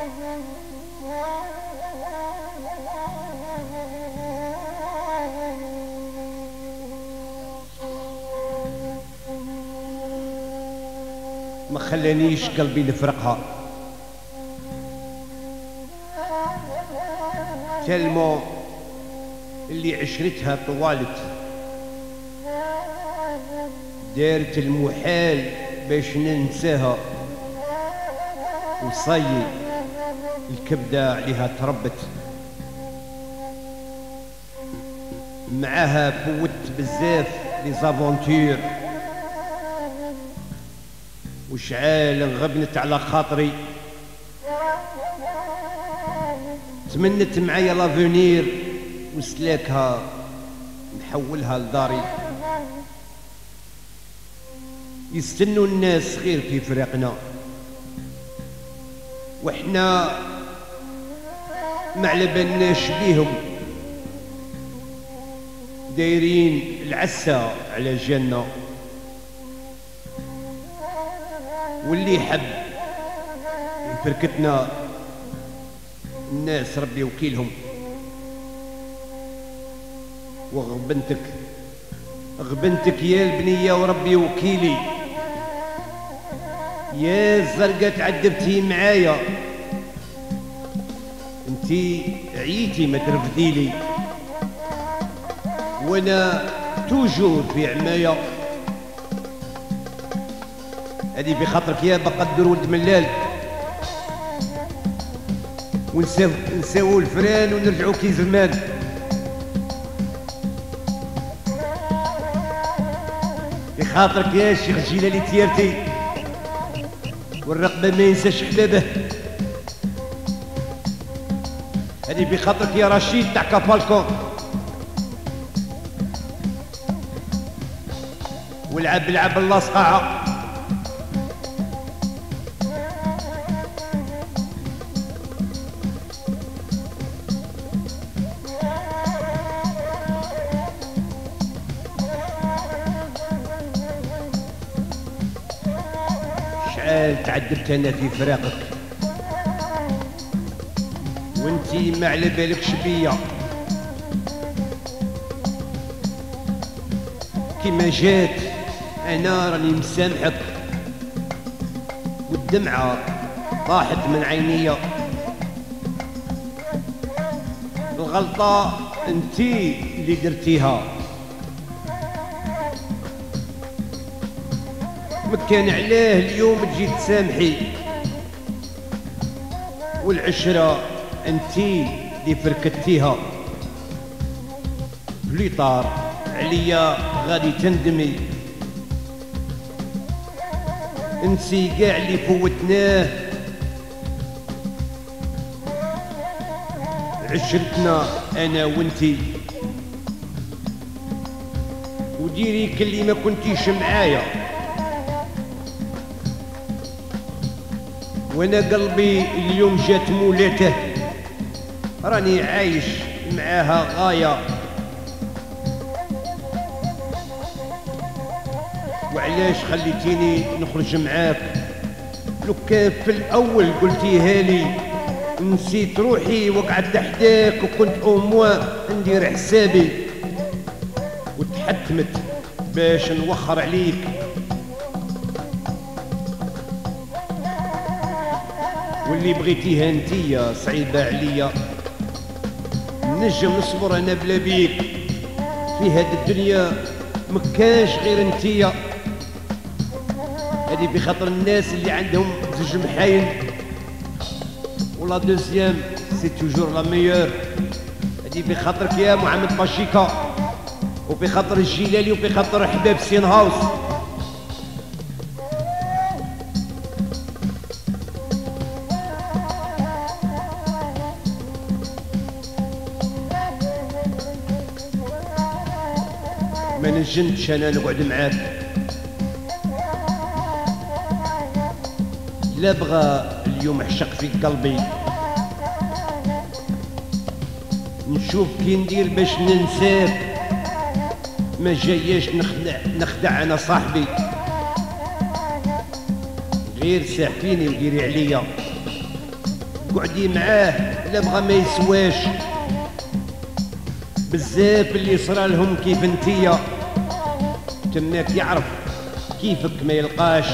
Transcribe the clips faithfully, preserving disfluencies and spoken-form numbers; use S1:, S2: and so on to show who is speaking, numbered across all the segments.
S1: ما خلانيش قلبي نفرقها تلمو اللي عشرتها طوالت، دارت المحال باش ننساها، وصي الكبدة عليها تربت، معاها فوت بزاف لي زافونتور، وشعال غبنت على خاطري، تمنت معايا لافونير وسلاكها نحولها لداري. يستنوا الناس غير في فراقنا، وحنا ما على بالناش بيهم، دايرين العسى على جنة، واللي يحب يفركتنا الناس ربي وكيلهم. وغبنتك غبنتك يا البنية وربي وكيلي، يا الزرقة تعذبتي معايا، انتي عيتي ما ترفديلي، وانا توجور في عماية. هذه بخاطرك يا بقدر ولد ملال، ونساو نساو الفران ونرجعوا كي زمان. بخاطرك يا شيخ جيلالي تيارتي، والرقبة ما ينساش حبابه. هذه بخاطرك يا رشيد تاع كافالكون، والعب العب الله صقاعة. شحال تعذبت انا في فراقك، وانتي ما على بالكش بيا. كيما جات انا راني مسامحك، والدمعة طاحت من عينيا. الغلطة انتي اللي درتيها، مكان علاه اليوم تجي تسامحي، والعشرة انتي اللي فركتيها. بلي طار عليا غادي تندمي، انسي كاع اللي فوتناه، عشرتنا انا وانتي. وديري كلي ما كنتيش معايا، وانا قلبي اليوم جات مولاته، راني عايش معاها غاية. وعلاش خليتيني نخرج معاك؟ لو كان في الاول قلتيها لي نسيت روحي وقعدت حداك، وكنت او موا ندير حسابي، وتحتمت باش نوخر عليك. واللي بغيتيها انتيا صعيبة عليا، نجم نصبر انا بلا بيك، في هاد الدنيا مكانش غير انتيا. هادي بخاطر الناس اللي عندهم زوج محاين، ولا دوزيام سي توجور لا ميور. هادي بخاطرك يا محمد باشيكا، وبخاطر الجيلالي، وبخاطر حباب سين هاوس. ما نجمتش انا نقعد معاك، لا بغى اليوم عشق في قلبي، نشوف كي ندير باش ننساك. ما جاياش نخدع نخدع انا صاحبي، غير ساحفيني وديري عليا. قعدي معاه لا بغا ما يسواش. بزاف اللي صرا لهم كيف انتيا تماك يعرف كيفك ما يلقاش.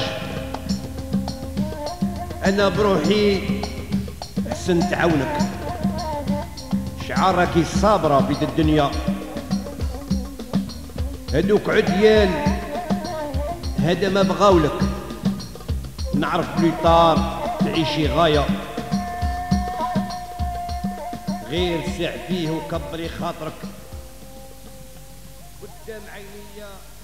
S1: انا بروحي حسن تعاونك شعار راكي صابره في الدنيا. هادوك عديان هذا ما بغاولك. نعرف بلي طار تعيشي غايه غير سع فيه وكبري خاطرك قدام عينيا.